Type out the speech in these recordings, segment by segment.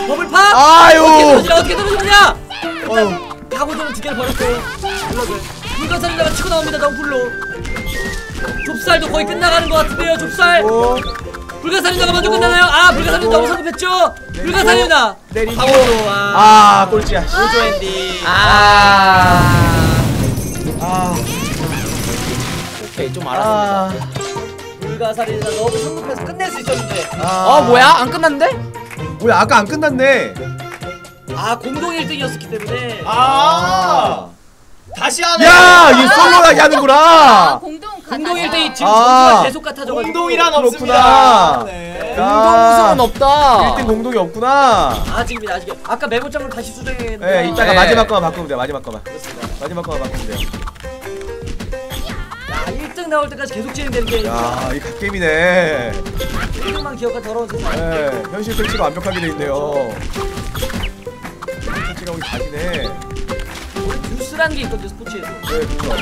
버블팝! 아유. 어떻게 떨어지냐? 가고도는 2개를 버렸어요. 불가사리다가 치고 나옵니다. 덩굴로. 좁쌀도 거의 끝나가는 것 같은데요. 좁쌀. 불가사리다가 먼저 끝나나요? 아, 불가사리 너무 성급했죠? 불가사리다. 내리고. 가고도. 꼴찌야. 우조 엔딩. 오케이, 좀 알았습니다. 불가사리다 너무 성급해서 끝낼 수 있었는데. 뭐야? 안 끝났는데? 뭐야, 아까 안 끝났네. 공동 1등이었기 때문에. 다시 하네. 야, 이 솔로라기 하는구나. 공동 1등이 지금 전투가 계속 같아져가지고. 공동이란 그렇구나. 없습니다. 네. 공동 우승은 없다. 1등 공동이 없구나. 아직입니다. 아직. 아까 메모장으로 다시 수정했는데. 네, 이따가 네. 마지막 거만 바꾸면 돼요. 마지막 거만. 그렇습니다. 마지막 거만 바꾸면 돼요. 야, 1등 나올 때까지 계속 진행되는 게. 야, 이 갓게임이네. 1등만 기억한 더러운 세상. 네, 현실 설치가 완벽하게 돼 있네요. 설치가 우리 가지네. 듀스라는 게 있던데 스포츠에서. 네,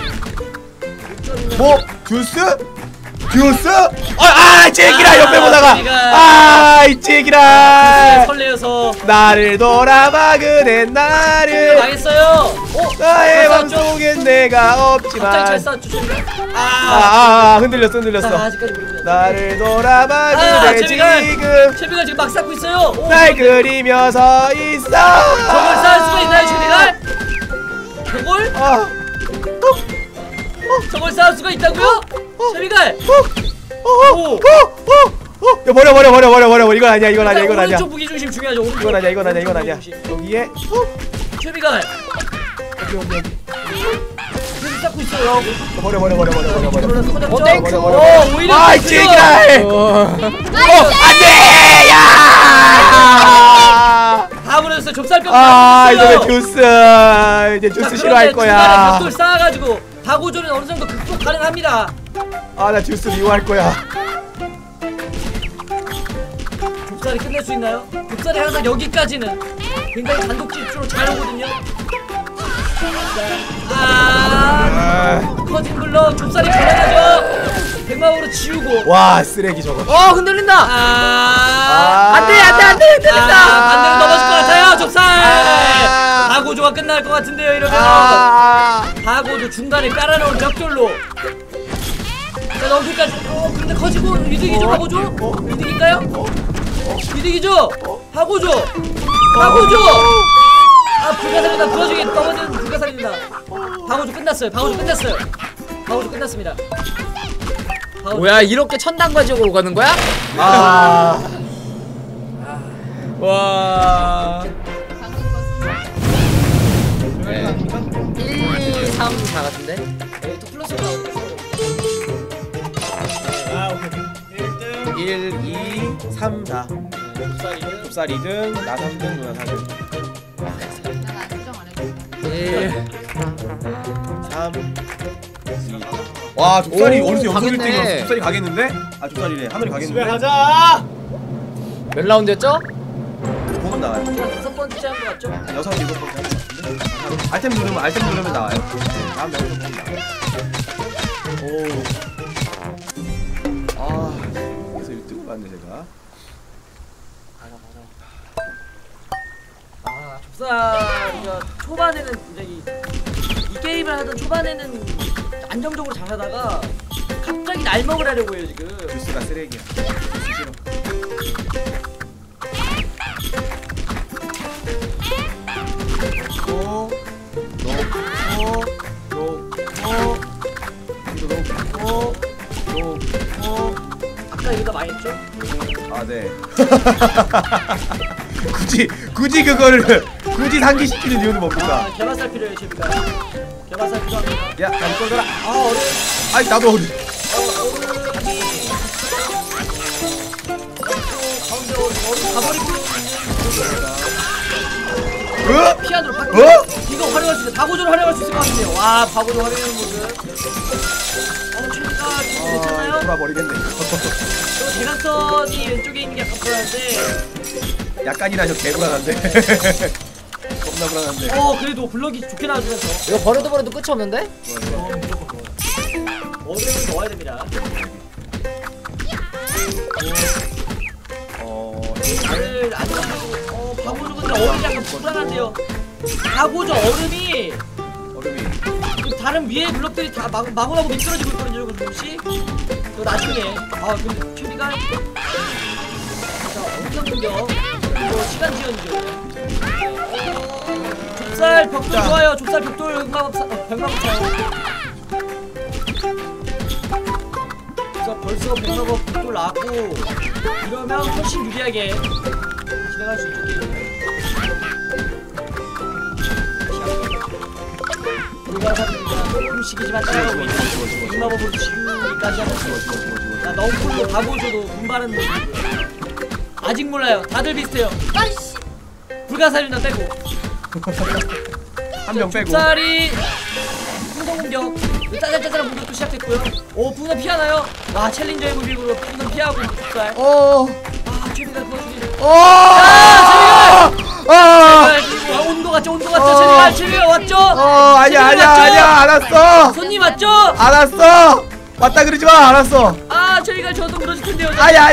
뭐? 듀스? 듀스? 잭이라 옆에 보다가 이 잭이라 설레어서 나를 돌아막으네 나를 망했어요. 나의 잘 맘속엔 내가 없지만 갑자기 잘 싸웠죠. 흔들렸어. 아직까지 모릅니다. 나를 돌아막으네 지금 채비가 지금 막 쌓고 있어요. 날 그리며 서 있어. 저걸 쌓을 수가 있나요, 채비가? 저걸? 저걸 쌓을 수가 있다고요? 채비가? 야, 버려. 이건 아니야. 오른쪽 무기 중심 중요하죠. 이건 아니야. 여기에 채비가 계속 쌓고 있어요. 버려. 땡큐. 오히려 아이 잭이라. 안돼. 야. 다 버렸어요. 좁쌀병 다 이제 듀스 싫어할 거야. 중간에 벽돌 쌓아가지고 다고조는 어느 정도 극복 가능합니다. 나 듀스 미워할 거야. 좁쌀이 끝낼 수 있나요? 좁쌀이 항상 여기까지는 굉장히 단독질주로 잘 오거든요. 커진 블럭 좁쌀이 가능하죠. 백마법으로 지우고. 와, 쓰레기 저거. 흔들린다. 안돼 흔들린다. 반대로 넘어질 것 같아요. 좁쌀. 다고조가 끝날 것 같은데요. 이러면 다고조 중간에 깔아놓은 벽돌로. 자, 넘기까지. 근데 커지고 이득이죠. 다고조? 이득일까요? 이득이죠. 다고조. 불가사리다. 부러지게 넘어지는 불가사리입니다. 다고조 끝났어요. 다고조 끝났습니다. 뭐야, 이렇게 천당과적으로 가는 거야? 와. 1, 3, 4 같은데? 또 플러스가 나오겠어. 오케이. 1, 2, 3, 4. 좁쌀 2등, 나 3등, 누나 4등. 난 수정 안 해줘. 1. 3, 2. 와, 좁쌀이 어느새 연속 가겠네. 1등이었어. 좁쌀이 가겠는데? 좁쌀이래. 하늘이 집에 가겠는데? 가자. 몇 라운드였죠? 9분 나와요. 6번째 한 거 같죠? 6, 7번째 한것 같은데? 알템 누르면 나와요. 다음 날 6번 나와요. 그래서 1등을 봤네, 제가. 좁쌀이가 초반에는 이제 이 게임을 하던 초반에는 안정적으로 잘하다가 갑자기 날먹을 하려고 해요 지금. 듀스가 쓰레기야. 듀스 싫어. 아까 이거 많이 했죠? 네. 굳이 상기시키는 이유는 뭡니까? 개발살 필요해요 제비가. 개발살 필요합니다. 야, 안 꺼져라. 어른. 아니, 나도 어른. 가운데 어른 가버리고 피아노로 바뀌. 이거 활용할 수 있어. 다고조를 활용할 수 있을 것 같은데요. 와, 바고조 활용하는 모습. 최비가 지금 괜찮나요? 돌아버리겠네. 저 대각선이 왼쪽에 있는 게 약간 불안한데. 약간이나 저 개불안한데. 겁나 불안한데. 그래도 블럭이 좋게 나와주면서. 이거 버려도 끝이 없는데? 어그램을 넣어야 됩니다. 다들 안 나가고 바보 불안한데요. 가고죠. 얼음이 다른 위에 블럭들이 다 마구마구 미끄러지고 있거든요. 조금씩. 저 나중에 근데 튜비가 자 엄청 공격. 이거 시간 지연이죠. 좁쌀 벽돌 좋아요. 좁쌀 벽돌 백마법사. 자 벌써 백마법 벽돌 나왔고 이러면 훨씬 유리하게 진행할 수 있죠. 불가사입니다. 조금씩이지만 따라가고 있는 백마법으로 지우기까지 하는 자 넝쿨로 가보줘도 분발은 아직 몰라요. 다들 비슷해요. 아이씨. 불가사리나 빼고 한 명 빼고. 좁쌀이 풍선 공격 짜잘짜잘한 공격도 시작했고요. 오 풍선 피하나요? 와 챌린저의 무빙으로 풍선 피하고 좁쌀. 최비가 도와주기. 온도 같죠? 최비가 왔죠? 아니야 알았어. 손님 왔죠? 알았어. 왔다 그러지 마. 알았어. 최비가 저도 무너질 텐데요. 아니야.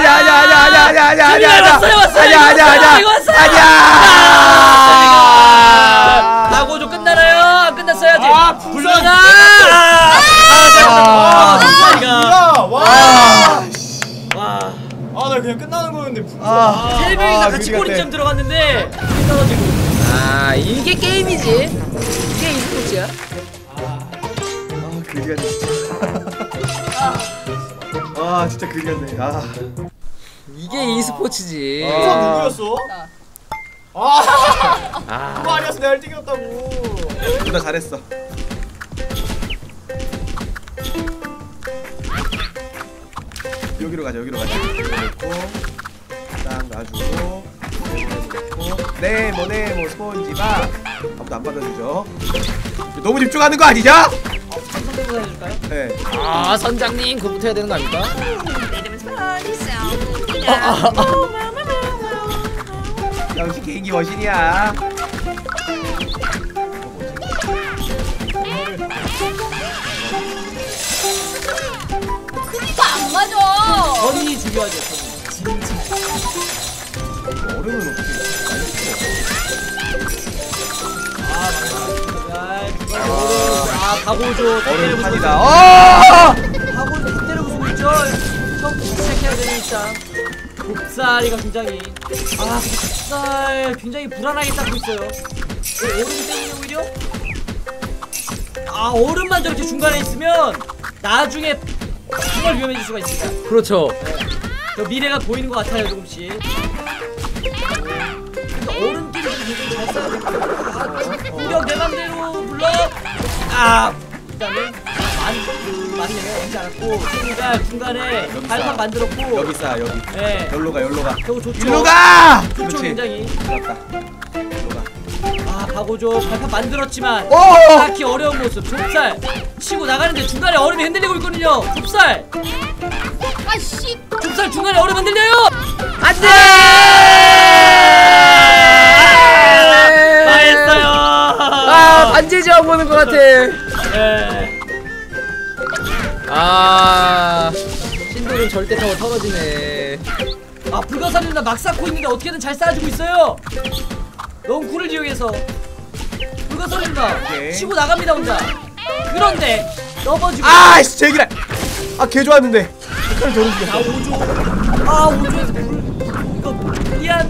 나고조 끝나나요? 안 끝났어야지. 불러나. 나 그냥 끝나는 거였는데. 세 명이서 같이 꼬리점 들어갔는데 떨어지고. 이게 게임이지. 이게 e스포츠야. 그리네 진짜. 진짜 그리네. 이게 e스포츠지. 누구였어? 나. 그거 아니었어. 내가 1등이었다고. 누나 잘했어. 여기로 가자. 여기로 놓고 딱 놔주고 네모 스폰지가 아무도 안 받아주죠. 너무 집중하는 거 아니냐? 선생님 해줄까요? 네. 선장님 그거부터 해야 되는 거 아닙니까? 역시 개인기 머신이야. 크기가 안 맞아. 선이 중요하죠. 얼음은 어떻게 가고죠. 얼음 판이다. 가고는 다 때리고 쓰고 있죠. 처음부터 시작해야 되니까. 좁쌀이가 굉장히 좁쌀 굉장히 불안하게 쌓고 있어요. 얼음 때문에 오히려 얼음만 저렇게 중간에 있으면 나중에 정말 위험해질 수가 있습니다. 그렇죠. 저 미래가 보이는 것 같아요 조금씩. 근데 얼음끼리 굉장히 잘 쌓아야 되고 공격 내 맘대로 불러. 일단은 많네요. 없지 않았고 세미가 중간에 발판 만들었고 여기 있어 여기. 네. 여기로 가. 저거 좋죠. 일로 가. 좋죠. 그렇지. 굉장히 좋았다. 일로 가. 가고죠. 발판 만들었지만 딱히 어려운 모습. 좁쌀 치고 나가는데 중간에 얼음이 흔들리고 있거든요. 좁쌀 아이씨. 좁쌀 중간에 얼음 흔들려요. 안돼. 망했어요. 반지 지어 보는 것 같아. 네. 신도는 절대 타고 떨어지네. 불가사리나 막 쌓고 있는데 어떻게든 잘 쌓아주고 있어요. 넝쿨을 이용해서 불가사리나 오케이. 치고 나갑니다 혼자. 그런데 넘어지고. 제기랄. 개 좋았는데. 색깔 저런 게. 5조에서 이거 미안.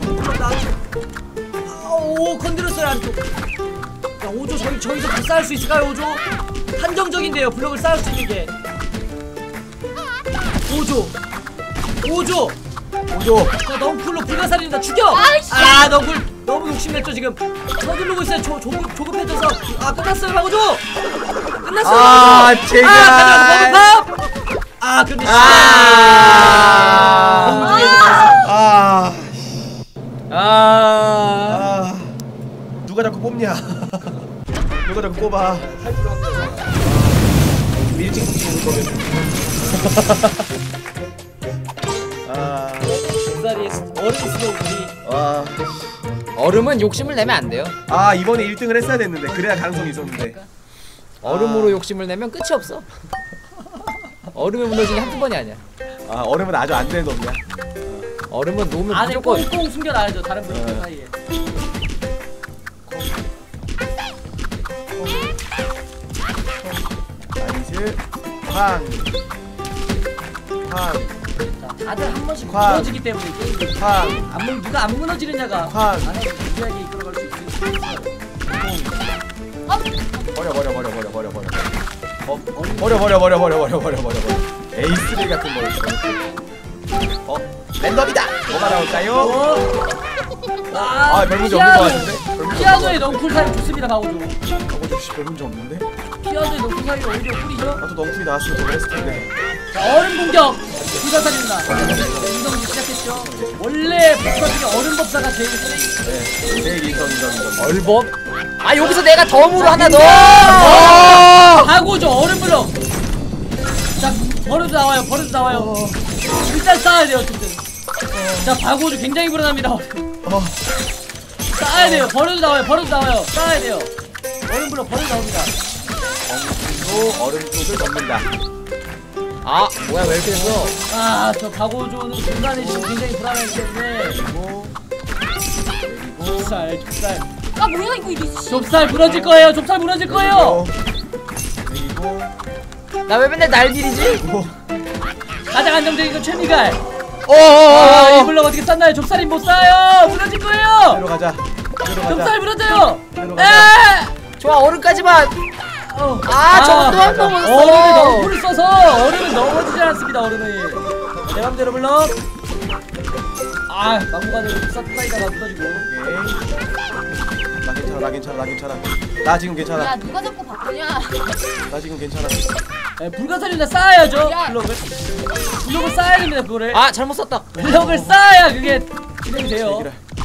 오 건드렸어요 안쪽. 자 5조 저기서 다 쌓을 수 있을까요? 5조 한정적인데요. 블럭을 쌓을 수 있는 게 5조. 자 넝쿨로 불가사리입니다. 죽여. 넝쿨 너무 욕심냈죠 지금. 서두르고 있어요. 조급해져서. 끝났어요 하고죠. 끝났어요. 제가. 근데 누가 자꾸 뽑냐? 누가 자꾸 뽑아? 일찍 뽑는 거면. 좁쌀이 얼음 스노우볼이. 얼음은 욕심을 내면 안 돼요. 이번에 1등을 했어야 됐는데 그래야 가능성이 있었는데. 얼음으로 욕심을 내면 끝이 없어. 얼음에 무너진 게 한두 번이 아니야. 얼음은 아주 안 되는 놈이야. 얼음은 놓으면 안에 무조건 꽁꽁 숨겨놔야죠. 다른 분들 사이에. 자, 다들 한 번씩 쾅. 무너지기 때문에 게임이 누가 안 무너지느냐가 쾅. 안에 유리하게 이끌어갈 수 있어요. 버려. 에이스레이 같은 거. 랜덤이다. 뭐가 나올까요? 별 문제 없는 거 같은데? 피아노의 넝쿨 사이 좋습니다, 바고조. 별 문제 없는데? 피아노의 넝쿨 사이가 오히려 꿀이죠. 나도 넝쿨이 나왔으면 더 그랬을 텐데. 자, 얼음 공격 불가사리입니다. 인성이 시작했죠. 원래 법사 중에 얼음 법사가 제일 쓰레기. 네, 제일 인성. 얼법? 아 여기서 내가 덤으로 하나 넣어. 바고조 얼음 블럭. 자, 버릇도 나와요. 일단 쌓아야 돼요, 어쨌든. 자, 바고조 굉장히 불안합니다. 쌓아야 돼요. 버릇도 나와요. 쌓아야 돼요. 얼음 블럭 버릇 나옵니다. 또 얼음 쪽을 넣는다. 아 뭐야 왜 이렇게 됐어? 아, 저 바고조는 중간에 지금 굉장히 불안하기 때문에. 좁쌀. 아 뭐야 이거 이리. 좁쌀 무너질 거예요. 그리고 나 왜 맨날 날 비리지? 가장 안정적인 건 최미갈. 이 블럭 어떻게 쌌나요? 좁쌀이 못 쌓아요. 무너질 거예요. 내려가자. 좁쌀 무너져요. 좋아 얼음까지만. 저거 또한 번 먹었어. 얼음에 너무를 써서 얼음은 넘어지지 않습니다. 얼음이 내 맘대로 블럭. 막무가내로 쌓다가 무너지고. 나 괜찮아. 나 지금 괜찮아. 야 누가 자꾸 바꾸냐. 나 지금 괜찮아. 불가사리나 쌓아야죠. 블럭을 쌓아야 됩니다. 그거를. 잘못 썼다. 블럭을 쌓아야 그게 진행이 돼요.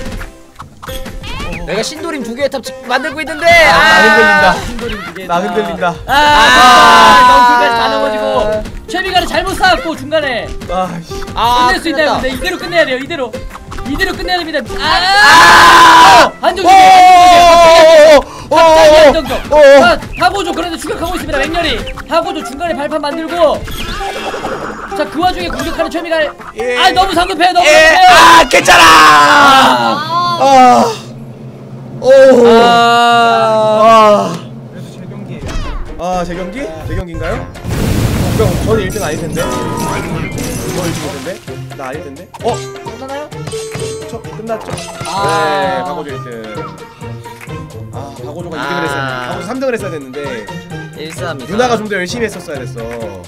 내가 신도림 2개의 탑 만들고 있는데. 나 흔들린다. 넝쿨까지 다 넘어지고. 최미가는 잘못 쌓았고 중간에. 끝낼 수 있나요? 근데 이대로 끝내야 돼요. 이대로 끝내야 됩니다. 안정적이에요. 갑자기 안정적. 바고조 그런데 추격하고 있습니다. 맹렬히 바고조 중간에 발판 만들고. 자, 그 와중에 공격하는 최미가. 너무 상급해요. 괜찮아. 그래도 제 경기예요. 제 경기? 제 경기인가요? 그럼 저는 1등 아닐 텐데. 저 1등일 텐데. 나 아닐 텐데. 끝나나요? 끝났죠. 네, 바고조 1등. 바고조가 2등을 했어야 했는데. 바고조 3등을 했어야 됐는데. 1-3-2. 누나가 좀 더 열심히 했었어야 됐어.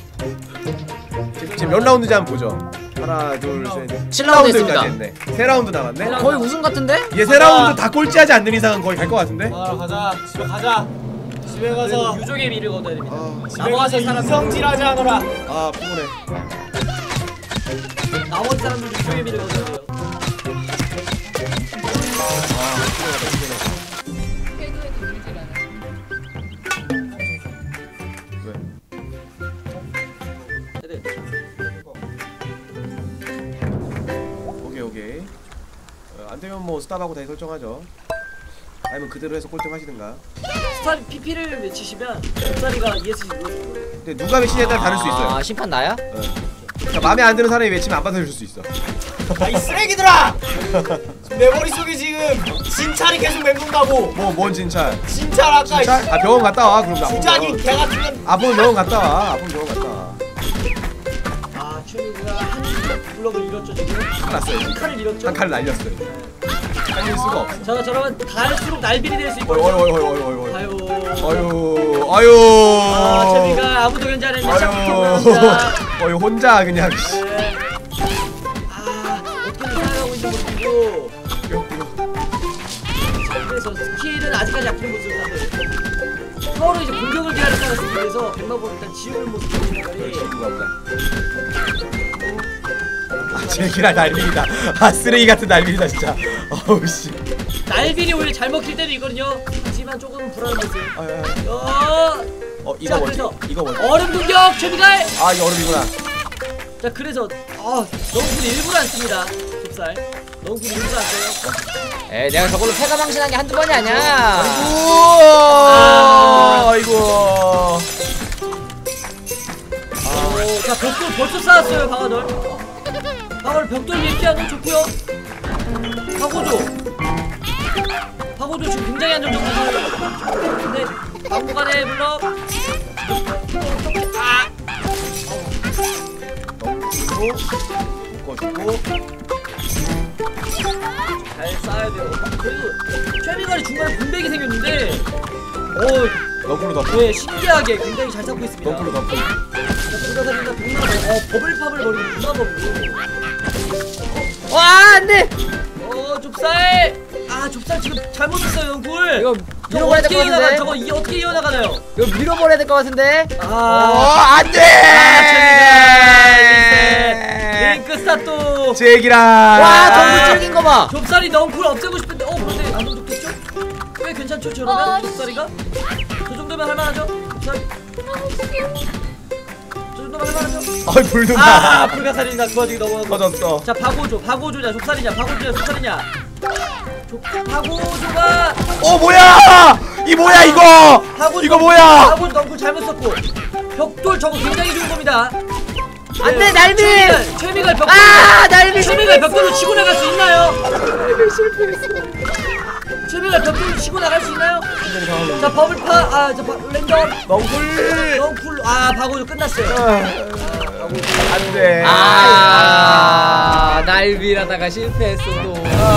지금 몇 라운드인지 한번 보죠. 하나, 둘, 셋. 7라운드 했습니다. 했네. 3라운드 남았네. 거의 우승 같은데? 얘 3라운드 다 꼴찌하지 않는 이상은 거의 갈 것 같은데? 가자. 집에 가자. 집에 가서 유족의 미를 거둬야 됩니다. 집에 가서 인성질하지 않아라. 피곤해. 나머지 사람들 유족의 미를 거둬야 돼요. 오케이. 안 되면 뭐 스탑하고 다시 설정하죠. 아니면 그대로 해서 꼴등 하시든가. 스타리 PP를 외치시면 좁쌀이가 ESC 눌러줄 거예요. 근데 누가 외치냐에 따라 다를 수 있어요. 심판 나야? 그러니까 마음에 안 드는 사람이 외치면 안 받아줄 수 있어. 이 쓰레기들아! 내 머릿속에 지금 진찰이 계속 맴돈다고. 뭔 진찰? 진찰 아까. 진찰? 병원 갔다 와. 그럼 진짜니 개 같으면. 아프면 병원 갔다 와. 최민이가 한 블럭을 잃었죠 지금. 큰일 났어요. 한 칸을 잃었죠. 한 칸을 날렸어요. 살릴 수가 없어. 저러면 갈수록 날빌이 될 수 있고. 아유. 최민이가 아무도 견제 안 했는데 짝퉁 혼자 그냥. 어떻게 살아가고 있는 모습이고. 그래서 스킬은 아직까지 약한 모습을 서로 이제 공격을 기다렸다는 생각에서 백마볼 일단 지우는 모습이 제기라 날빌이다. 쓰레기 같은 날빌이다 진짜. 어우씨. 날빌이 오히려 잘 먹힐 때도 있거든요. 하지만 조금 불안한 모습. 이거 뭐지? 얼음 공격 최미갈. 이거 얼음이구나. 자, 그래서 넝쿨이 일부러 안 씁니다. 좁쌀 넝쿨이 일부러 안 써요. 내가 저걸로 패가 망신한 게 한두 번이 아니야. 아이고. 자, 벽돌 벌써 쌓았어요. 방어를 벽돌 위에 피하는 좋고요. 바고조 지금 굉장히 안정적이고. 근데 막무가내 블럭. 묶어주고. 잘 쏴야 돼요. 그리고 최미관이 중간에 분백이 생겼는데 너프로 덮고. 네, 신기하게 굉장히 잘 쌓고 있습니다. 너프로 덮고. 불가사리나 버블팝을 버리는 누나버블로. 와 안돼. 좁쌀. 좁쌀 지금 잘못했어요, 영굴. 이거 저거 밀어버려야 될 어떻게 것 이어나가? 같은데. 저거 어떻게 이어나가나요? 이거 밀어버려야 될 것 같은데. 안돼. 최미관 링크 스타트. 제기라. 와 전부 찔긴 거 봐. 좁쌀이 넝쿨 없애고 싶은데 그런데 안 던졌겠죠? 꽤 괜찮죠, 저러면? 좁쌀이가? 저 정도면 할만하죠? 좁쌀? 저 정도면 할만하죠? 어이 불도다. 불가사리나 그 와중에 넘어가고. 터졌어. 자, 바고조냐, 좁쌀이냐, 좁쌀이냐. 바고조가 뭐야? 이 뭐야 이거? 이거 뭐야? 바고조 넝쿨 잘못 썼고. 벽돌 저거 굉장히 좋은 겁니다. 안돼 날비. 최미갈 벽돌. 날비. 최미갈 벽돌로 치고 나갈 수 있나요? 최미갈 벽돌로 치고 나갈 수 있나요? 자, 버블파. 랜덤. 넝쿨. 바고조 끝났어요. 안돼. 날비라다가 실패했어 또.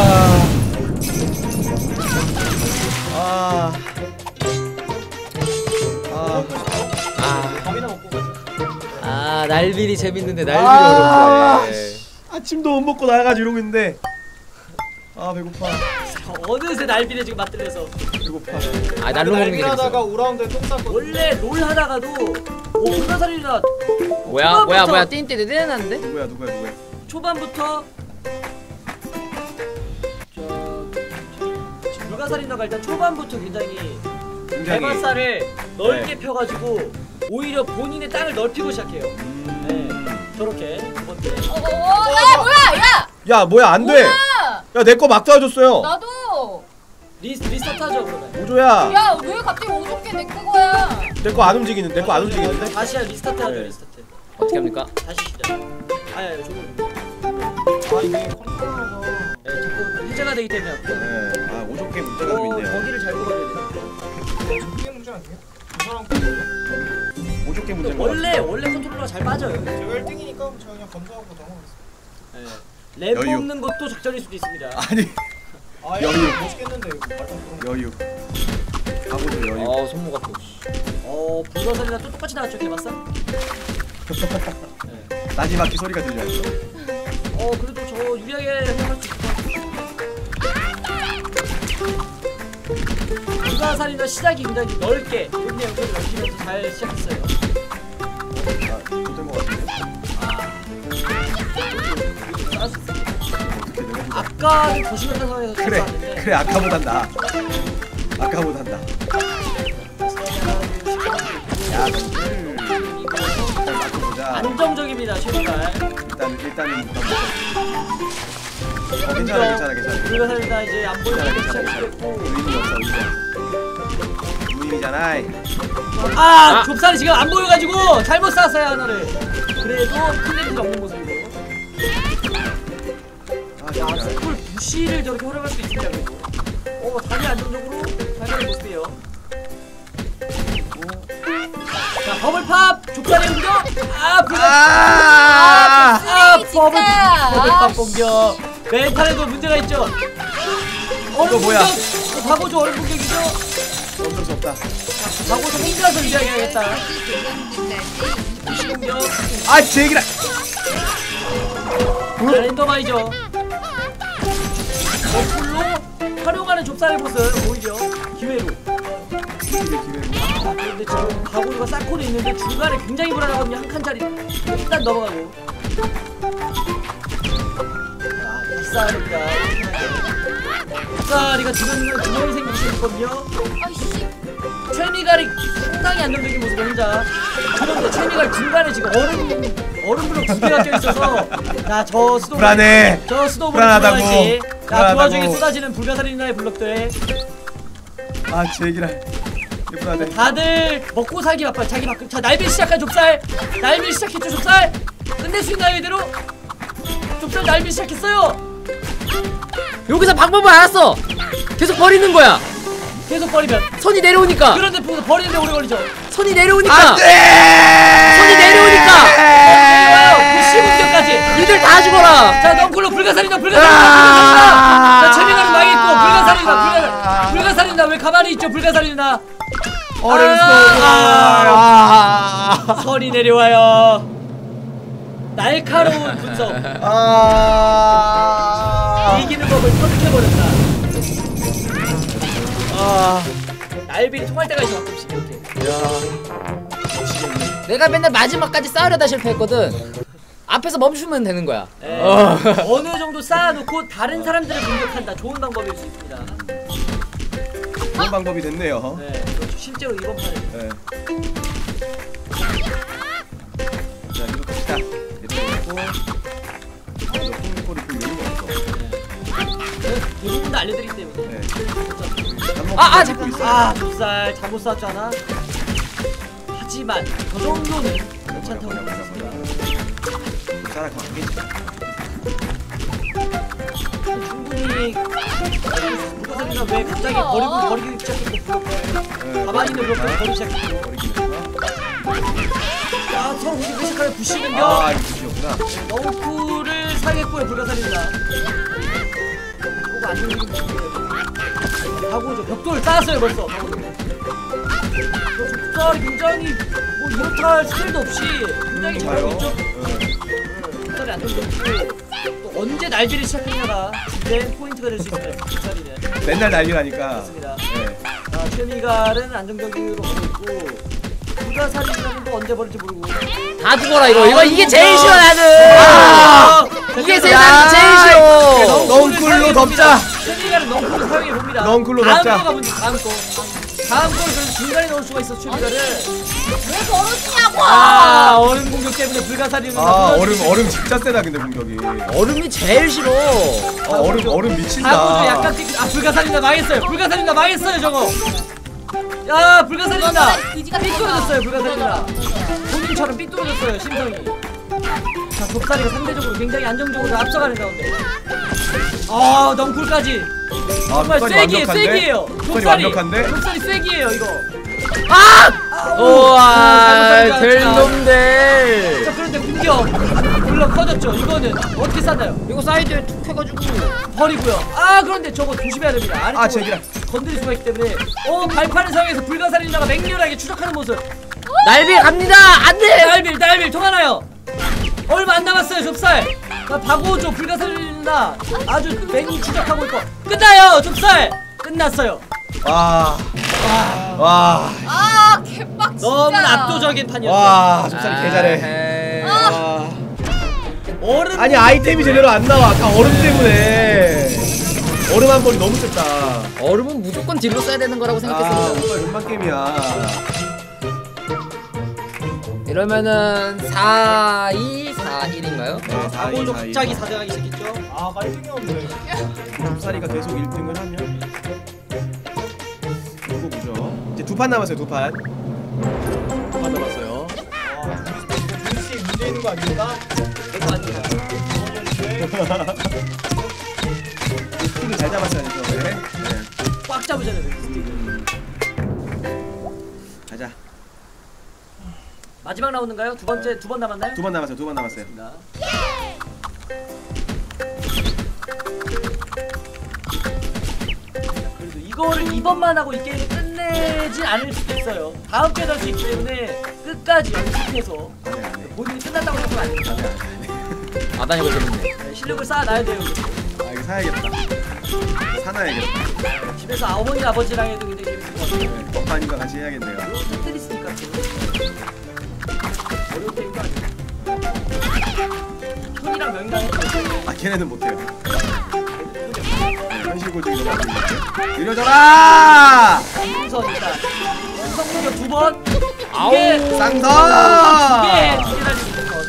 밥이나 먹고 가자. 날빌이 재밌는데 날빌이 어렵네. 아침도 못 먹고 나가지고 이러고 있는데. 배고파. 어느새 날비네 지금 맛들려서. 배고파. 날로 먹는 게 하다가 재밌어. 5라운드에 똥 쌌거든. 원래 롤 하다가도 불가사리나 뭐야 띵띵띵 났는데? 누구야? 초반부터 불가사리나가 일단 초반부터 굉장히 대마살을 넓게 펴가지고 오히려 본인의 땅을 넓히고 시작해요. 네, 저렇게 두 번째. 야 뭐야 야. 야 뭐야 안 돼. 야 내 거 막 도와줬어요. 나도. 리스타트하죠 그러면. 오조야. 야 왜 갑자기 오죽게 내 그거야. 내 거 안 움직이는데. 내 거 안 움직이는데. 다시 리스타트하죠. 네. 리스타트. 어떻게 합니까? 다시 시작. 이게 컨트롤러가. 네, 자꾸 해제가 되기 때문에. 네. 오조 게임 문제가 좀 있네요. 거기를 잘 뽑아줘야 돼. 그게 문제 아니에요? 이 사람 오조 게임 문제인 거 원래 컨트롤러가 잘 빠져요. 제가 1등이니까 제가 그냥 검사하고 넘어갔어요. 랩 여유. 뽑는 것도 작전일 수도 있습니다. 아니 여유 멋있겠는데 이거 말짱 여유. 가보죠 여유. 손모가 또. 불가사리나 또 똑같이 나왔죠, 개봤어? 나지막히 소리가 들려요. 그래도 저 유리하게 할 수 있다. 불가사리나 시작이 굉장히 넓게 근데 여기를 넓히면서 잘 시작했어요. 못된 거 같은데. 어떻게 내가 아까는 더 심했던 상황에서 쳤었는데 그래 아까보단 나. 아까보단 나. 야 일단 맞춰보자. 안정적입니다, 최근날. 일단은 부담 먹어. 괜찮아. 불가사리나 이제 안 보이기 시작했고. 의미 없어 무인이잖아. 좁쌀이 지금 안 보여가지고 잘못 쐈어요, 하나를. 그래도 클레드가 없는 모습이고. 스쿨 부시를 저렇게 활용할 수 있습니다, 그리고. 다리 안정적으로 잘 가는 모습이에요. 자, 버블팝! 좁쌀의 공격! 버블팝 공격! 멘탈에도 문제가 있죠? 얼음 뭐야? 공격! 바고조 얼음 공격이죠? 어쩔 수 없다. 바고조 혼자서 유리하게 하겠다. 부시 공격! 제기라. 랜덤아이죠. 어플로 활용하는 좁쌀의 모습 오히려 기회로. 그런데 지금 바고조가 쌓고는 있는데 중간에 굉장히 불안하거든요. 한 칸짜리 일단 넘어가고. 좁쌀이가 좁쌀이가 지금 주먹이 생기시거든요. 아이씨. 최미갈이 상당히 안정적인 모습을 혼자. 그런데 최미갈 중간에 지금 얼음블록 2개가 껴있어서 저 수도 불안해. 저 수도 불안하다고. 그 와중에 쏟아지는 불가사리나의 블록들. 제기라. 불안해. 다들 먹고 살기 바빠요. 자기 바꿔. 자, 날밀 시작한 좁쌀. 날밀 시작했죠, 좁쌀. 끝낼 수 있나요, 이대로? 좁쌀 날밀 시작했어요. 여기서 방법을 알았어. 계속 버리는 거야. 계속 버리면. 선이 내려오니까. 그런데 버리는데 오래 걸리죠. 선이 내려오니까. 안돼. 선이 내려오니까. 부시 공격까지. 니들 다 죽어라. 자 넝쿨로 불가사리다 불가사리다. 자 최민가는 망했고 불가사리다 왜 가만히 있죠 불가사리다. 설이 내려와요. 날카로운 분석. 이기는 법을 터득해버렸다. 날빌이 통할 때가 있어 가끔씩 이렇게. 내가 맨날 마지막까지 싸우려다 실패했거든. 앞에서 멈추면 되는 거야. 어느 정도 쌓아놓고 다른 사람들을 공격한다. 좋은 방법일 수 있습니다. 좋은 방법이 됐네요. 네, 그렇죠. 실제로 이번 판에. 네. 자, 이거 갑시다. 이렇게 놓고 콩리꼬리 또 이런 거 없어. 대부분 다 알려드리기 때문에. 네. 잠깐. 좁쌀 잘못 쐈잖아. 하지만 저 정도는 괜찮다고 생각합니다. 쌀 관계지. 충분히 불가사리가 왜 갑자기 버리기 시작했고 가만히 있는 블록을 버리기 시작했고 서로 공격을 시작하면 부시는겨. 이거 부시였구나. 넝쿨을 사겠고요 불가사리가. 그거 안 되는 게 가고죠. 벽돌 쌓았어요 벌써. 좁쌀이 굉장히 뭐 이렇다 할 스킬도 없이 굉장히 잘하고 있죠. 좁쌀이 안정적이고 또 언제 날개를 시작했냐가 이제 포인트가 될 수 있어요. 좁쌀이는 맨날 난리나니까. 맞습니다. 네. 최미갈은 안정적으로 버리고 불가사리는 또 언제 버릴지 모르고. 다 죽어라 이게 제일 싫어 나는. 이게 세상 제일 싫어. 넝쿨로 덮자. 최미갈은 넝쿨로 사용해 봅니다. 넝쿨로 덮자. 다음 거가 문제. 다음 거를 그래서 중간에 넣을 수가 있어 최미갈은. 왜 버릇이냐고! 얼음 공격 때문에 불가사리는. 얼음 진짜 세다 근데 공격이. 얼음이 제일 싫어. 얼음 미친다. 다음도 약간 불가사리나 망했어요 저거. 야 불가사리나 삐뚤어졌어요 불가사리나. 본인처럼 삐뚤어졌어요 심성이. 자 좁쌀이가 상대적으로 굉장히 안정적으로 앞서가는 가운데 넝쿨까지 정말 쐐기예요. 좁쌀이 쐐기예요 이거. 우와 될 놈들. 자 그런데 공격 물론 커졌죠. 이거는 어떻게 쌌나요? 이거 사이드에 툭 해가지고 버리고요. 그런데 저거 조심해야 됩니다. 제기라. 건드릴 수가 있기 때문에 발판을 사용해서 불가사리나가 맹렬하게 추적하는 모습. 날비 갑니다. 안돼. 날빌 통하나요? 얼마 안 남았어요 좁쌀. 박오죠 불가사리나 아주 맹 추적하고 있고 끝나요 좁쌀. 끝났어요. 개빡 진짜. 너무 압도적인 판이었어. 좁쌀이 개잘해. 얼음 아니 아이템이 제대로 안 나와. 다 얼음 때문에. 얼음 한 번이 너무 셌다. 얼음은 무조건 딜로 써야 되는 거라고 생각했습니다. 정말 금방 게임이야. 이러면은 4-2, 4-1인가요? 네, 박오죠 갑자기 사정하기 시작했죠. 말이 없네. 좁쌀이가 계속 1등을 하면 이거 보죠. 이제 2판 남았어요. 2판 남았어요. 혹시 문제 있는 거 아닙니까? 이거 아닙니다. 스틱을 잘 잡았어야 돼서. 네. 꽉 잡으잖아요 스틱을. 가자. 마지막 라운드인가요? 두 번 남았나요? 2번 남았어요. 그래도 이거를 이번만 하고 이 게임을 끝내진 않을 수도 있어요. 다음 주에 할 수 있기 때문에 끝까지 연습해서 본인이 끝났다고 생각하면 안 됩니다. 아다니고 재밌네. 실력을 쌓아놔야 돼요. 이거 사야겠다. 사놔야겠다. 집에서 어머니 아버지랑 해도 굉장히 재밌을 것 같아요. 법반인과 같이 해야겠네요. 테트리스니까 어려운 게임도 아니에요. 현이랑 명이랑 해도 걔네는 못해요. 현실 고증이 너무 안 되는데. 느려져라! 우선 일단 성공력 2번. 쌍성! 두개 달리고 있는 것.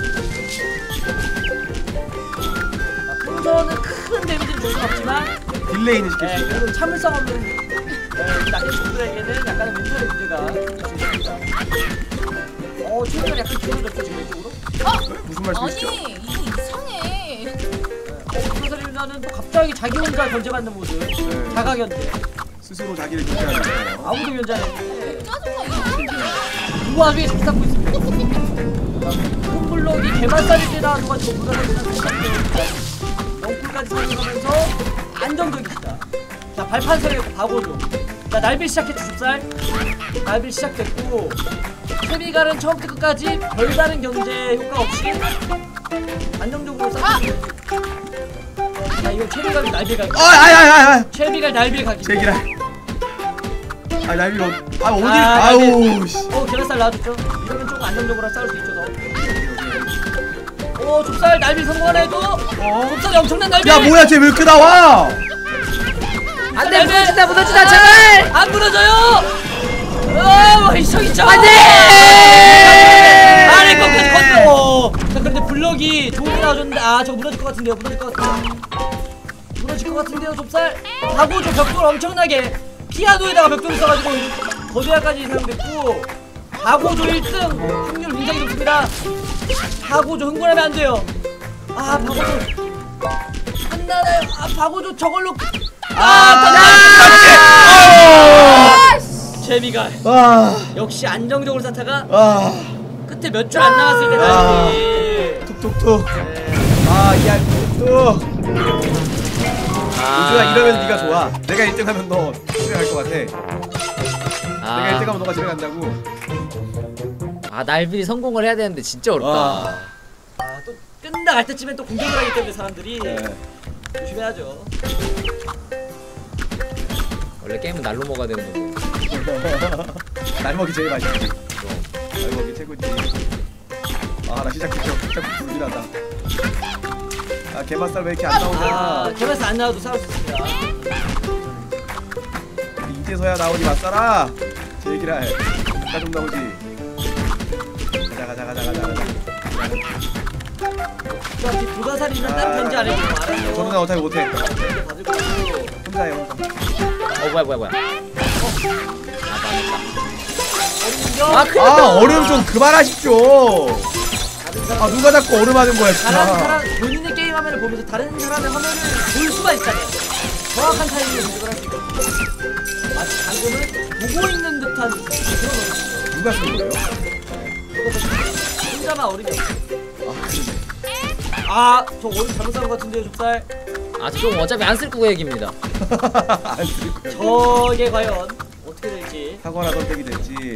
풍선은 큰 데미지를 줄 수 없지만 딜레이는 시킬 수 있다. 그리고 참을성 없는 낮은 친구들에게는 약간의 멘탈의 문제가 있을 수 있습니다. 최근에 약간 길어졌어 지금 왼쪽으로? 무슨 말씀이시죠? 아니 이거 이상해. 풍선이는 또 갑자기 자기 혼자 견제받는 모습. 자가 견제. 스스로 자기를 견제하는 거예요. 아무도 견제 안 했는데 짜증나 이거. 그 와중에 잘 쌓고 있습니다. 콤보 덩블럭이 개만 살릴 때나 누가지고 불가사리나 덩굴까지 살려가면서 안정적이시다. 자 발판 세우고 바고죠. 자 날빌 시작했죠. 좁쌀 날빌 시작됐고 케미갈은 처음부터 끝까지 별다른 경제 효과 없이 안정적으로 싸우고. 자 이거 케미갈이 날빌 가기. 케미갈 날빌 가기. 제기라. 날빌 어디? 아, 아우 씨. 계란살 나와줬죠. 이러면 조금 안정적으로 싸울 수 있죠. 더. 좁쌀 날빌 성공하나 해도 좁쌀이 엄청난 날빌. 야 뭐야 쟤 왜 이렇게 나와? 안돼 무너진다 제발. 안 무너져요. 이성 있죠. 안돼. 아래 것까지 건너. 자 그런데 블럭이 좋은 게 나와줬는데 저거 무너질 것 같은데요. 무너질 것 같은데요. 좁쌀 바고죠. 벽돌 엄청나게 피아노에다가 벽돌을 써가지고 거대화까지 사용됐고 바고조 1등 확률 굉장히 높습니다. 바고조 흥분하면 안 돼요. 바고조 끝나나요? 바고조 저걸로 재미가 역시 안정적으로 쌓다가 끝에 몇 줄 안 남았을 때 다시 툭툭툭. 이야 툭툭. 우주야 이러면 네가 좋아. 내가 1등하면 너 집에 갈 것 같아. 내가 1등하면 너가 집에 간다고. 날빌이 성공을 해야 되는데 진짜 어렵다. 또 끝나갈 때쯤엔 또 공격을 하기 때문에 사람들이 조심해야죠. 원래 게임은 날로 먹어야 되는 거고. 날먹이 제일 맛있지. 날먹이 최고지. 나 시작했죠. 자꾸 불길하다. 게맛살 왜 이렇게 안 나오냐? 게맛살 안 나와도 싸울 수 있습니다. 이제서야 나오지 맛살아. 제기라 해. 좀 나오지. 가자. 불가사리는 다른 견제 안 해도 알아요. 저는 어차피 못해. 받을 거고. 혼자 해 혼자. 뭐야. 얼음 좀 그만하십시오. 누가 자꾸 얼음 하는 거야 다른 진짜. 사람 본인의 게임 화면을 보면서 다른 사람의 화면을 볼 수가 있잖아요. 정확한 타이밍에 공격을 할 수 있거든요. 마치 방금은 보고 있는 듯한 그런 얼음. 누가 쓴 거예요? 혼자만 얼음이 없어. 저 얼음 잘못 산 것 같은데요, 좁쌀. 좀 어차피 안 쓸 거고 얘기입니다. 안 쓸 거예요. 저게 과연 어떻게 될지. 사과나 선택이 될지.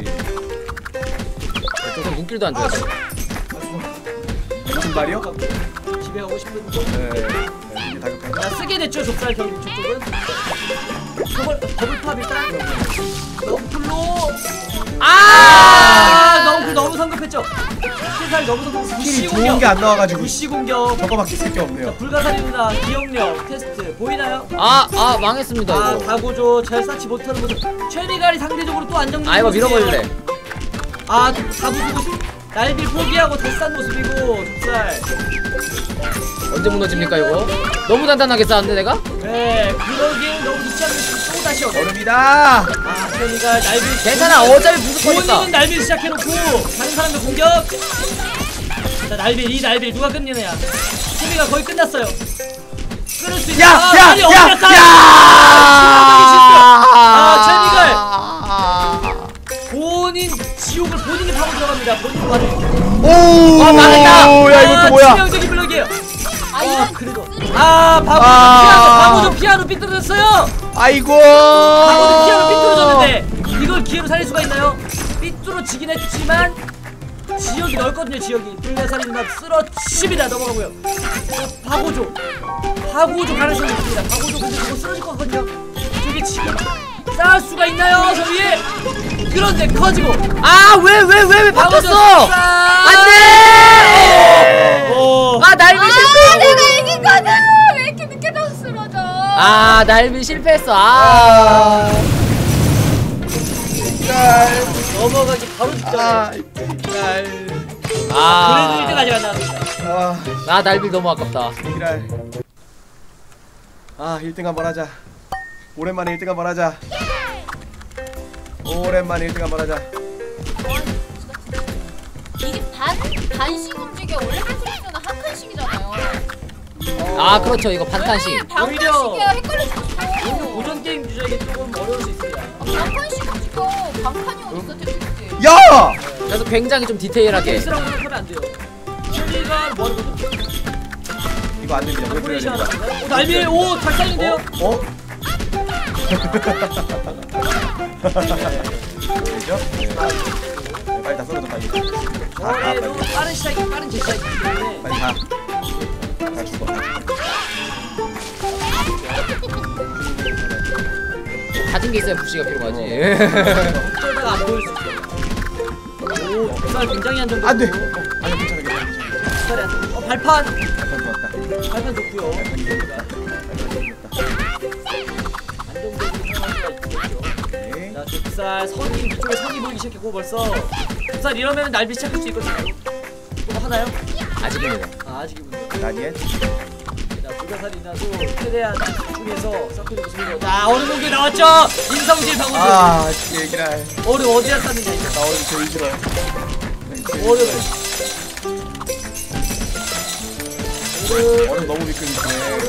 저건 눈길도 안 줘야 돼. 무슨 말이요? 집에 가고 싶은 이게 다급하다. 쓰게 됐죠, 좁쌀 결국 저쪽은. 더블팝 일단 너플로 너무 너무 성급했죠. 스킬살 너무 성급. 스킬이 좋은 게 안 나와가지고 무시 공격. 저거밖에 쓸 게 없네요. 불가사리 누나 기억력 테스트 보이나요? 망했습니다 이거. 다고조 잘 쌓지 못하는 모습. 최미갈이 상대적으로 또 안정적인 이거 밀어버릴래. 다 부수고 날빌 포기하고 다시 싼 모습이고 좁쌀. 언제 무너집니까 이거? 너무 단단하게 쌓았는데 내가? 네 그러기엔 너무 좋지 않은 또 다시 얼음이다. 최미갈 날빌 괜찮아 어차피 부술 거니까. 본인은 날빌 시작해놓고 다른 사람들 공격. 자 날빌 이 날빌 누가 끝내느냐. 최미가 거의 끝났어요. 끊을 수 있나? 최미갈 본인 지옥을 본인이 파고 들어갑니다. 본인이 파고. 망했다. 야 이것도 뭐야? 치명적인 블럭이에요. 그래도 바보도 피아노 삐뚤어졌어요. 아이고. 바보도 피아노 삐뚤어졌는데 이걸 기회로 살릴 수가 있나요? 삐뚤어지긴 했지만 지역이 넓거든요. 지역이 불가사리 누나 쓰러집니다. 넘어가고요. 바보조 가능성이 있습니다. 바보조 근데 저거 쓰러질 거거든요. 저게 지금 쌓을 수가 있나요? 저 위에. 그런데 커지고 왜 바뀌었어? 안돼. 날빌 실패. 내가 이기거든. 왜 이렇게 늦게 다 쓰러져? 날빌 실패했어. 넘어가기 바로 직전에. 그래도 1등까지 간다. 날빌 너무 아깝다. 얘기랄. 1등 한번 하자. 오랜만에 1등 한번 하자. 이게 반씩 움직여. 원래 패트릭스는 한 칸씩이잖아요. 그렇죠 이거 반탄씩. 반칸씩이야. 헷갈려 죽겠어. 고전 게임 유저에게 조금 어려울 수 있습니다. 반칸씩 움직여. 반칸이 어딨어, 패트릭스. 야! 그래서 굉장히 좀 디테일하게. 스라고 생각하면 안 돼요. 체리가 뭐하는 거죠? 이거 안 됩니다. 왜 그래야 오퍼레이션 됩니다. 하는 거예요? 날비 오 작살인데요? 어? 그죠? 네. 빨리 다 썰어줘 빨리. 저래도 빠른 시작이 빠른 제시작이기 때문에 빨리 가. 다 죽어. 가진 게 있어야 부시가 필요하지. 어쩌다가 안 보일 수 있어요. 오 좁쌀 굉장히 안정적이고 안 돼. 아니 괜찮아 괜찮아. 좁쌀이 안정. 발판 발판 좋았다. 발판 좋고요. 발판이 좋았다. 안정적으로 사용할 수가 있겠죠. 네. 자 좁쌀 선이 이쪽에 선이 보이기 시작했고 벌써 좁쌀 이러면 날비 시작할 수 있거든요. 또 하나요? 아직입니다. 아 아직이군요. 나니엔. 자 불가사리나도 최대한 중에서 서클을 보시면 자 얼음 공격 나왔죠. 인성질 방어죠. 아 얘기라. 얼음 어디다 쌌느냐 이거. 나 오늘 제일 싫어. 얼음을 얼음 너무 미끄럽네.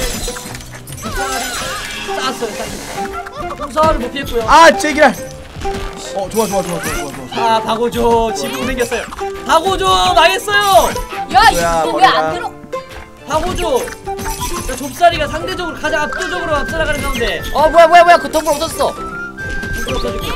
쌌어요 쌌어요. 공사를 못 피했고요. 아 제기랄. 좋아. 아 박오조 지붕 생겼어요. 박오조 망했어요. 야 뭐야, 이거 왜 안 머리가. 들어? 박오조 자, 좁쌀이가 상대적으로 가장 압도적으로 앞서나가는 가운데 뭐야 그 동굴 없었어. 부끄럽어지고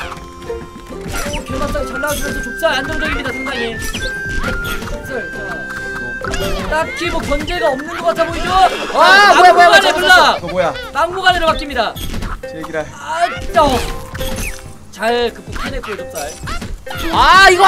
오 결과상이 잘 나와주면서 좁쌀 안정적입니다 상당히. 좁쌀 자 딱히 뭐 견제가 없는 것 같아 보이죠? 뭐야, 막무가내 몰라. 너 뭐야? 막무가내로 바뀝니다. 제기랄. 잘 극복해냈고요 좁쌀. 이거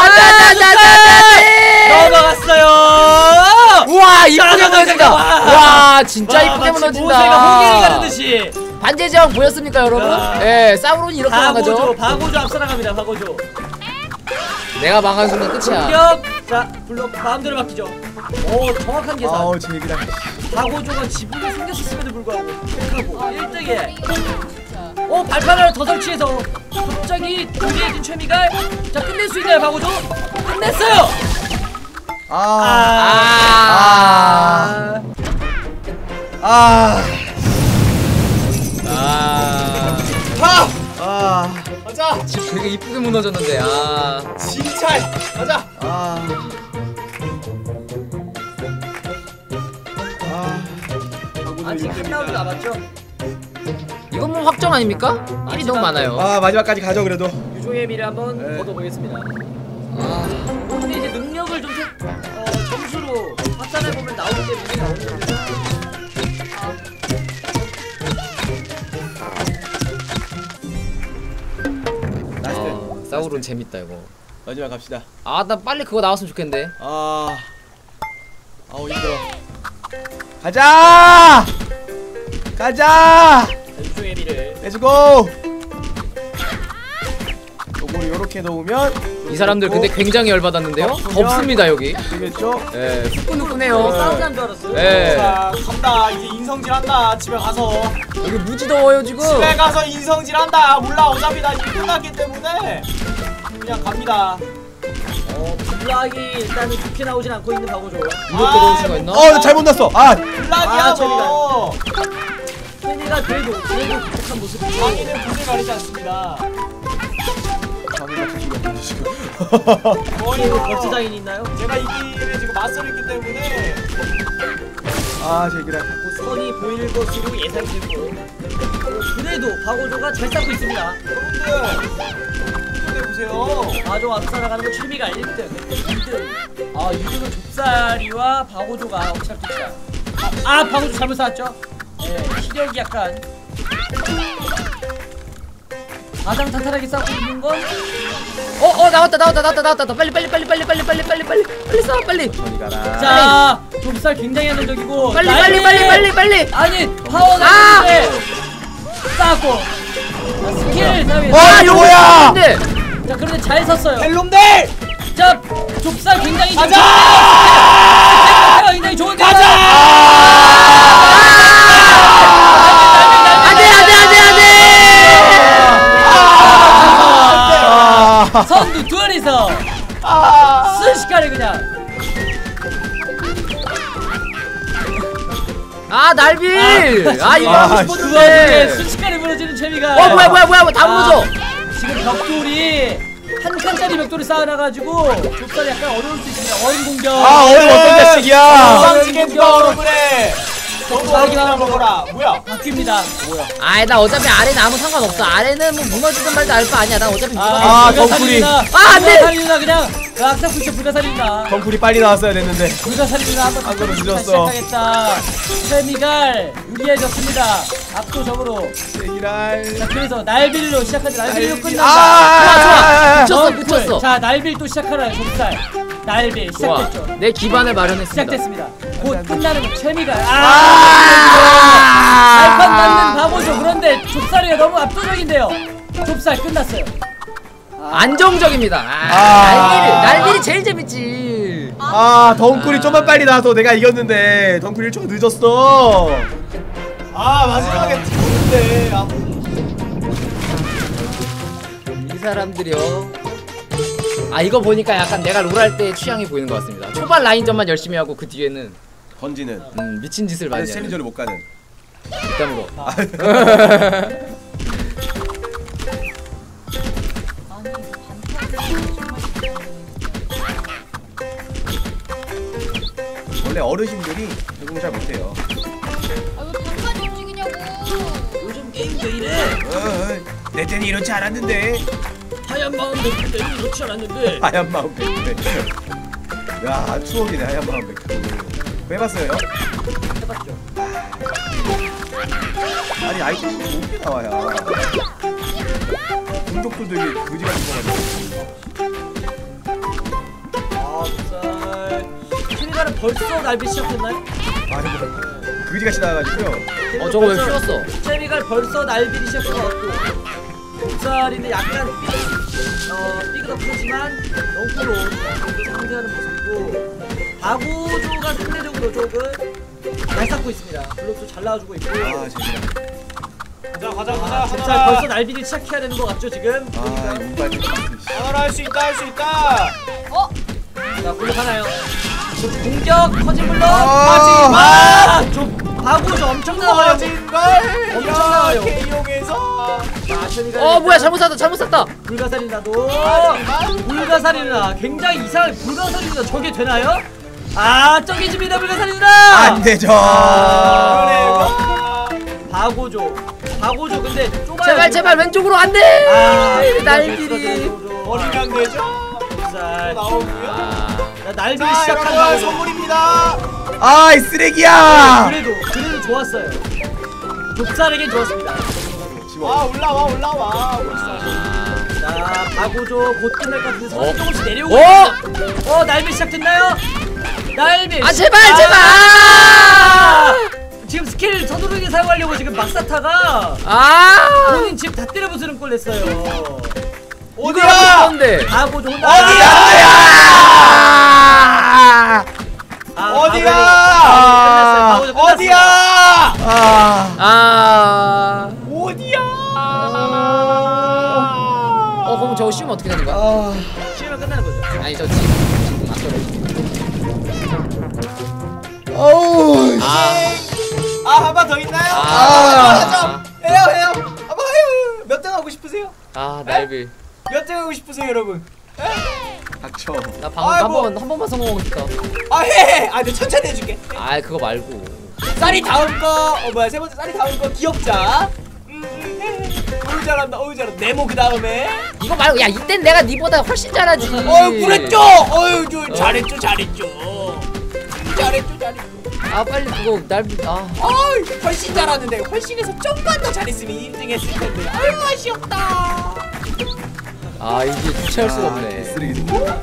안돼. 넘어갔어요. 우와 이쁘게 자, 무너진다. 와 진짜 이쁘게 마치 모세가 홍길이 무너진다. 가르듯이. 반제제왕 보였습니까 여러분? 야. 예, 사우론이 이렇게 망하죠. 박오조 앞서나갑니다 박오조. 내가 망한 순간 끝이야. 공격! 자, 블록 마음대로 바뀌죠. 오, 정확한 계산. 아우 제기랄. 박오조가 지붕이 생겼었음에도 불구하고 택하고 1등에 진짜. 오, 발판 하나 더 설치해서 갑자기 유리해진 최미갈. 자, 끝낼 수 있나요, 박오조? 끝냈어요! 가자. 집 되게 이쁘게 무너졌는데. 진짜. 가자. 아직 한 라운드 남았죠? 이건 뭐 확정 아닙니까? 일이 너무 많아요. 마지막까지 가죠 그래도. 유종의 미를 한번 네. 걷어보겠습니다. 근데 이제 능력을 좀 점수로 합산해보면 나오기 때문에 어느 정도 나이스. 사우론 재밌다 이거. 마지막 갑시다. 나 빨리 그거 나왔으면 좋겠는데. 아우 힘들어. 가자. 유종의 미를 렛츠고. 요거를 요렇게 넣으면 이 사람들 근데 굉장히 열받았는데요? 덥습니다 여기. 되겠죠? 예, 후끈후끈해요. 싸우는 줄 알았어요. 예. 자, 간다. 이제 인성질 한다. 집에 가서. 여기 무지 더워요 지금. 집에 가서 인성질 한다. 몰라. 어차피 나 일 끝났기 때문에 그냥 갑니다. 블락이 일단은 좋게 나오진 않고 있는 박오조. 이렇게 넣을 수가 있나? 잘못 났어. 블락이야 너. 케니가 그래도 부족한 모습이고 자기는 분을 가리지 않습니다. 케니 버스장인이 있나요? 제가 이 길에 지금 맞서고 있기 때문에 제기랄. 그 선이 보일 것으로 예상되고 그래도 박오조가 잘 싸고 있습니다. 여러분들 보세요. 아조 앞서나가는 거 취미가 1등 2등 유주는 좁쌀이와 박오조가 엄청 깁니다. 박오조 잘못 쌓았죠? 네, 시력이 약간 가장 탄탄하게 싸우고 있는 건 나왔다. 빨리 싸워 빨리. 저리 가라. 자, 좁쌀 굉장히 안정적이고 빨리. 아니 파워가 있는데 쌓았고 스킬 싸움이 이거 뭐야? 자 그런데 잘 섰어요. 헬놈들! 자 좁쌀 굉장히 가자! 굉장히 좋은데 선두 둘이서 순식간에 그냥 날빌. 이거 하고 그 와중에 싶었는데. 순식간에 무너지는 재미가 뭐야 다 무너져. 지금 벽돌이 한 칸짜리 벽돌을 쌓아놔가지고 좁쌀이 약간 어려울 수 있습니다. 어린 공격. 아 어른 어떤 자식이야. 도망치게 누가 얼어 그래. 너도 얼음이나 먹어라. 뭐야? 바뀝니다. 아이 나 어차피 아래는 아무 상관없어. 아래는 뭐 무너지든 말든 알 거 아니야. 난 어차피 아, 무너져. 덩쿨이. 안돼. 불가사리누나 그냥 악사쿠 있어. 불가사리누나. 덩쿨이 빨리 나왔어야 됐는데. 불가사리누나 한번 안 그러면 늦었어. 시작하겠다. 세미갈 유리해졌습니다. 압도적으로. 세기랄. 자 그래서 날빌로 시작하지. 날빌로 날빌. 끝난다. 좋아. 덩쿨. 붙였어. 자 날빌 또 시작하나요. 좁쌀. 날빌 좋아. 시작됐죠. 내 기반을 마련했습니다. 시작됐습니다. 곧 끝나는 최미갈. 아! 발판 맞는 바보죠. 그런데 좁쌀이가 너무 압도적인데요. 좁쌀 끝났어요. 안정적입니다. 날들이 제일 재밌지. 아 덩쿨이 좀만 빨리 나와서 내가 이겼는데 덩쿨이 좀 늦었어. 아 마지막에 죽었는데. 아. 이 사람들이요. 아 이거 보니까 약간 내가 롤할 때 취향이 보이는 것 같습니다. 초반 라인전만 열심히 하고 그 뒤에는 던지는. 미친 짓을 많이 그래서 하는. 챌린저를 못 가는. 뒷담으로. 아니 원래 어르신들이 적응 잘 못해요. 왜 반반이 움직이냐고. 요즘 게임도 이래. 내 때는 이렇지 않았는데. 하얀 마음 뱉을 때 이렇지 않았는데. 하얀 마음 백배. 야 추억이네 하얀 마음 백배. 해봤어요? 해봤죠. 아니 아이템이 어떻게 나와야? 공격도 되게 그지 같은 거 같아. 아 좁쌀. 최미갈은 벌써 날비 시작했나요? 아니 뭐 그지 같이 나와가지고요. 저거 왜 쉬웠어? 최미갈 벌써 날비리 시작한 것 같고 좁쌀이는 약간 삐그덕하지만 덩크로 상대하는 모습이고 바구조가 상대적으로 조금 잘 쌓고 있습니다. 블록도 잘 나와주고 있고 아 재미나. 가자. 좁쌀 벌써 날비리 시작해야 되는 것 같죠 지금? 아 운빨 좀. 하나로 할 수 있다. 자 공격하나요? 공격 커진 블록 아! 좀 바구조 엄청 나와요. 터진 걸 엄청 나와요. 이렇게 이용해서. 자, 최미갈 뭐야 잘못 샀다. 불가사리나도 불가사리나 굉장히 이상한 불가사리나 저게 되나요? 아 저기집니다 불가사리나 안 되죠. 바고조 근데 좁아요. 제발 왼쪽으로 안 돼. 아 날들이. 버리면 되죠. 자 나오고요. 날비 자 시작한 여러분 바고조. 선물입니다. 아이 쓰레기야. 그래도 좋았어요. 좁쌀에겐 좋았습니다. 아 올라와. 자 바고조 곧 끝날 것 같은데 선수 조금씩 내려오고 어? 있습니다. 날비 시작됐나요? 날비 제발. 지금 스킬 서두르게 사용하려고 지금 막사타가 본인 집 다 때려 부수는 꼴 냈어요. 어디야? 바고조 혼자 어디야? 어디야? 바고조 끝났어요. 어디야? 어디야? 그럼 저거 씌우면 어떻게 되는 거야? 쉬우면 끝나는 거죠. 아니 저 지금 어우. 한 번 더 있나요? 해요. 한번 해요. 몇 등 하고 싶으세요? 날비. 몇 등 하고 싶으세요, 여러분? 닥쳐. 나 방금 한 번만 성공하고 싶다. 해. 내 천천히 해줄게. 그거 말고. 쌀이 다음 거. 세 번째 쌀이 다음 거 기억자. 어우 잘한다. 네모 그 다음에. 이거 말고 야 이땐 내가 니보다 훨씬 잘하지. 그랬죠. 잘했죠. 빨리 그거 날비. 훨씬 잘하는데 훨씬해서 좀만 더 잘했으면 1등 했을 텐데. 아유 아쉬웠다. 이게 주체할 수가 없네. 쓰레기.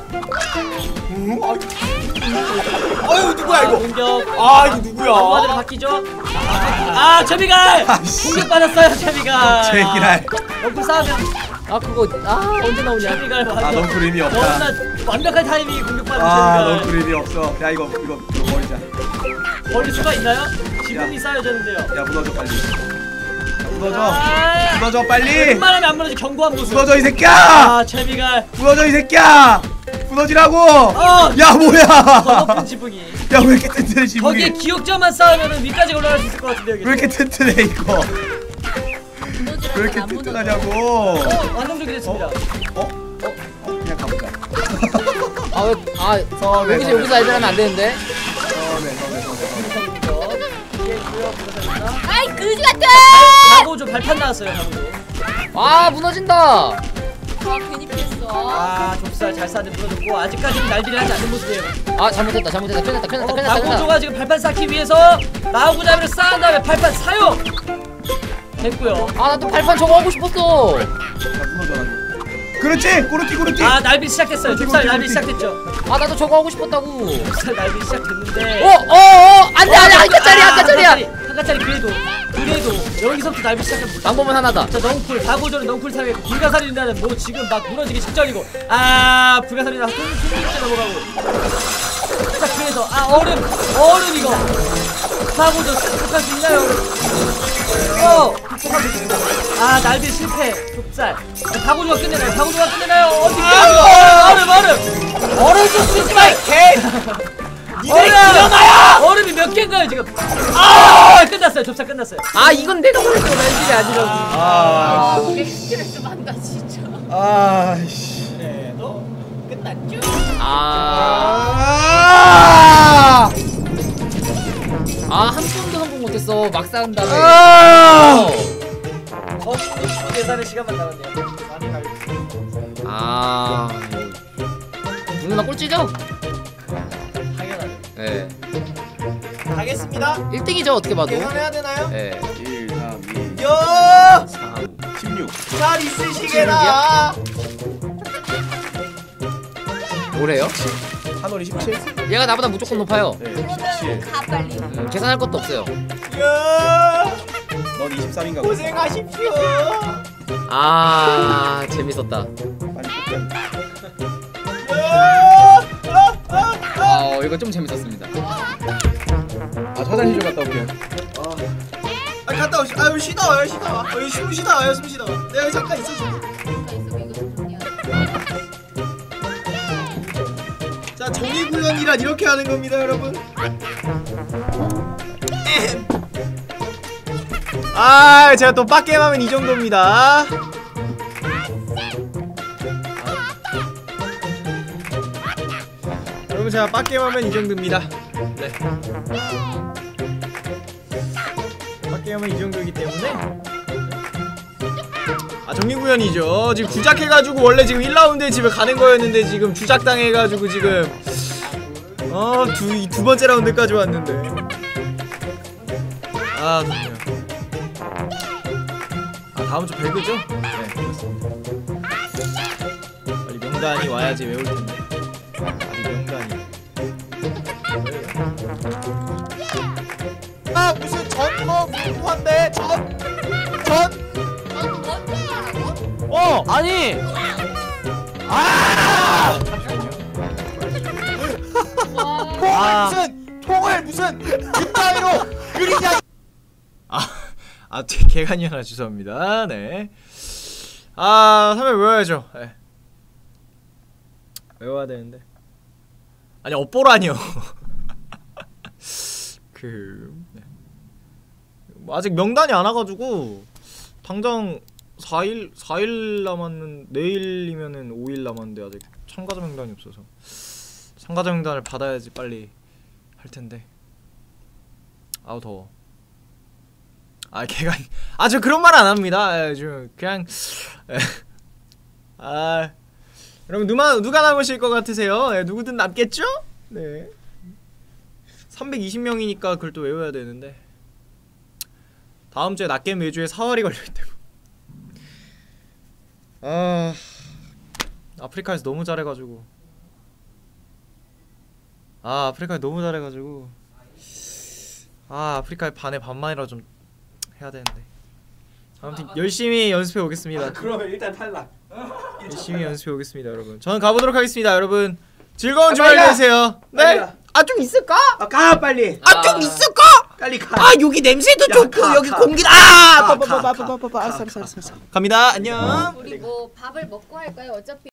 누구야 이거? 공격 이거 누구야? 엄마들은 바뀌죠? 최미갈! 공격받았어요 최미갈. 제기랄. 너프 싸우면 그거 언제 나오냐? 최미갈 맞아. 넌 의미 없다. 너무나 완벽한 타이밍이 공격받은 최미갈. 넌 의미 없어. 야 이거 버리자. 버릴 수가 있나요? 지분이 쌓여졌는데요. 야 무너져 빨리. 무너져 빨리. 웬만하면 안 무너지 견고한 모습. 무너져 이 새끼야. 최미갈 무너져 이 새끼야. 무너지라고. 야 뭐야. 더 높은 지붕이. 야 왜 이렇게 튼튼해 지붕이. 거기에 기억자만 쌓으면 위까지 올라갈 수 있을 것 같은데요. 왜 이렇게 튼튼해 이거. 왜 이렇게 튼튼하냐고. 완성되게 됐습니다. 여기서 애들 하면 안 되는데. 아이 그지 같아. 가고조 발판 나왔어요. 가고조. 무너진다. 아 괜히 피했어. 좁쌀 잘 쌌는데 무너졌고 아직까지는 날비를 하지 않는 모습이에요. 잘못했다. 큰일 났다. 가고조가 지금 발판 쌓기 위해서 나오고자비를 쌓은 다음에 발판 사용. 됐고요. 나 또 발판 저거 하고 싶었어. 그렇지. 꼬르띠. 날비 시작했어요. 좁쌀 날비 시작했죠. 나도 저거 하고 싶었다고. 좁쌀 날비 시작됐는데. 안돼 아까짜리야. 한가짜리 그래도 여기서부터 날비 시작합니다. 방법은 하나다. 자 넝쿨 가고조는 렁쿨 사용했고 불가사리는 뭐 지금 막 무너지기 직전이고 불가사리는 숨기게 넘어가고. 자 그래서 얼음 이거 가고조 극복할 수 있나요? 극복할 수 있습니다. 날비 실패. 좁쌀 가고조가 끝내나요? 어떻게 얼음 좀 쓰지 마 개. 얼음이 몇 개인가요 지금? 끝났어요. 좁쌀 끝났어요. 이건 내가 말했어. 날씨가 아니라고. 스트레스 받는다 진짜. 너 끝났죠? 한 번도 성공 못했어. 막 쌓은 다음에. 전부 계산의 시간만 남았네요. 누나 꼴찌죠? 당연하네. 네. 가겠습니다. 1등이죠 어떻게 봐도. 계산해야 되나요? 네. 1, 3, 2, 요! 16. 잘 있으시게나. 뭐래요? 3월 27. 얘가 나보다 무조건 높아요. 네, 그러면 27. 가 빨리. 계산할 것도 없어요. 야! 넌 23인가? 고생하십시오. 재밌었다. 빨리 뽑자. 이거 좀 재밌었습니다. 화장실 좀 갔다 올게요. 갔다 오시. 쉬다 와요. 숨 쉬다 와요. 내가 잠깐 있어줘. 자, 정의구현이란 이렇게 하는 겁니다, 여러분. 제가 또 빡게임하면 이 정도입니다. 여러분, 제가 빡게임하면 이 정도입니다. 네. 빡게임하면 이 정도이기 때문에 정리구현이죠. 지금 주작해가지고 원래 지금 1라운드에 집에 가는 거였는데 지금 주작당해가지고 지금 두 번째 라운드까지 왔는데 좋네요. 다음주 배그죠? 네, 그렇습니다. 빨리 명단이 와야지 외울 텐데. 아직 명단이. 무슨 전뭐 공부한데 전. 아니. 통을 무슨 그따위로 그리냐. 개간이 하나 죄송합니다. 네. 3회 외워야죠. 네. 외워야 되는데. 아니 업보라니요. 네. 아직 명단이 안 와가지고 당장 4일 남았는 내일이면은 5일 남았는데 아직 참가자 명단이 없어서 참가자 명단을 받아야지 빨리 할 텐데. 더워. 걔가 저 그런 말 안 합니다. 좀 그냥 여러분 누가 남으실 것 같으세요? 누구든 남겠죠? 네. 320명이니까 그걸 또 외워야 되는데 다음 주에 낮게임 외주에 4월이 걸려있다고. 아프리카에서 너무 잘해가지고 아프리카의 반만이라 좀 해야 되는데 아무튼 열심히 연습해 오겠습니다. 그러면 일단 탈락. 열심히 연습해 오겠습니다, 여러분. 저는 가보도록 하겠습니다, 여러분. 즐거운 주말 되세요. 네. 좀 있을까? 가 빨리. 좀 있을까? 빨리 가. 여기 냄새도 좋고 가, 여기 가. 공기도 알았어. 갑니다. 안녕. 우리 뭐 밥을 먹고 할까요? 어차피